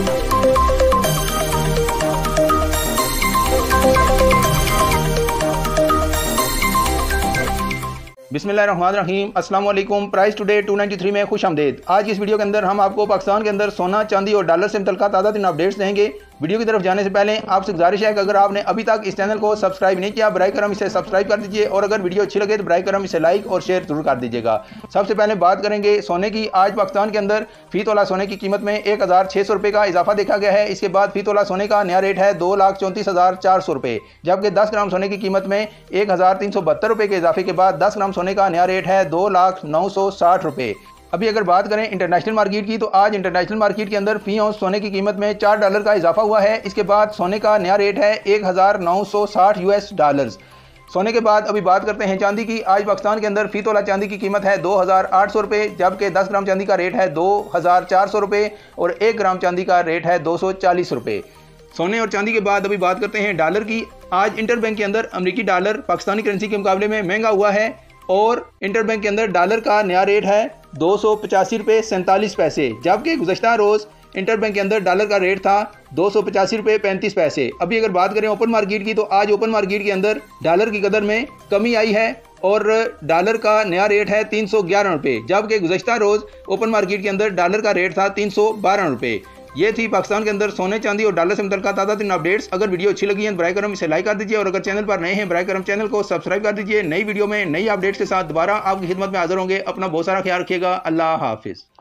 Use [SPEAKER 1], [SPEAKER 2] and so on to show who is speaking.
[SPEAKER 1] बिस्मिल्लाहिर्रहमानिर्रहीम। अस्सलाम वालेकुम। प्राइस टुडे 293 में खुश आमदेद। आज की इस वीडियो के अंदर हम आपको पाकिस्तान के अंदर सोना, चांदी और डॉलर से मुतल्लिक़ ताज़ा तीन अपडेट्स देंगे। वीडियो की तरफ जाने से पहले आपसे गुजारिश है कि अगर आपने अभी तक इस चैनल को सब्सक्राइब नहीं किया, बराए करम इसे सब्सक्राइब कर दीजिए और अगर वीडियो अच्छी लगे तो बराए करम इसे लाइक और शेयर जरूर कर दीजिएगा। सबसे पहले बात करेंगे सोने की। आज पाकिस्तान के अंदर फी तोला सोने की कीमत में 1600 रुपये का इजाफा देखा गया है। इसके बाद फी तोला सोने का नया रेट है 2,34,400 रुपये, जबकि 10 ग्राम सोने की कीमत में 1,372 रुपये के इजाफे के बाद 10 ग्राम सोने का नया रेट है 2,0960 रुपये। अभी अगर बात करें इंटरनेशनल मार्केट की, तो आज इंटरनेशनल मार्केट के अंदर फी औंस सोने की कीमत में $4 का इजाफा हुआ है। इसके बाद सोने का नया रेट है 1,960 US डॉलर्स। सोने के बाद अभी बात करते हैं चांदी की। आज पाकिस्तान के अंदर फी तोला चांदी की कीमत है 2,800 रुपये, जबकि 10 ग्राम चांदी का रेट है 2,400 रुपये और 1 ग्राम चांदी का रेट है 240 रुपये। सोने और चांदी के बाद अभी बात करते हैं डॉलर की। आज इंटरबैंक के अंदर अमेरिकी डॉलर पाकिस्तानी करेंसी के मुकाबले में महंगा हुआ है और इंटरबैंक के अंदर डॉलर का नया रेट है 285 रुपये 47 पैसे, जबकि गुज़श्ता रोज़ इंटरबैंक के अंदर डॉलर का रेट था 285 रुपये 35 पैसे। अभी अगर बात करें ओपन मार्केट की, तो आज ओपन मार्केट के अंदर डॉलर की कदर में कमी आई है और डॉलर का नया रेट है 311 रुपये, जबकि गुज़श्ता रोज़ ओपन मार्केट के अंदर डॉलर का रेट था 312 रुपये। ये थी पाकिस्तान के अंदर सोने, चांदी और डॉलर से मुतल्लिक़ ताज़ा तीन अपडेट्स। अगर वीडियो अच्छी लगी है बराए करम इसे लाइक कर दीजिए और अगर चैनल पर नए हैं बराए करम चैनल को सब्सक्राइब कर दीजिए। नई वीडियो में नई अपडेट्स के साथ दोबारा आपकी खिदमत में हाजिर होंगे। अपना बहुत सारा ख्याल रखिएगा। अल्लाह हाफिज़।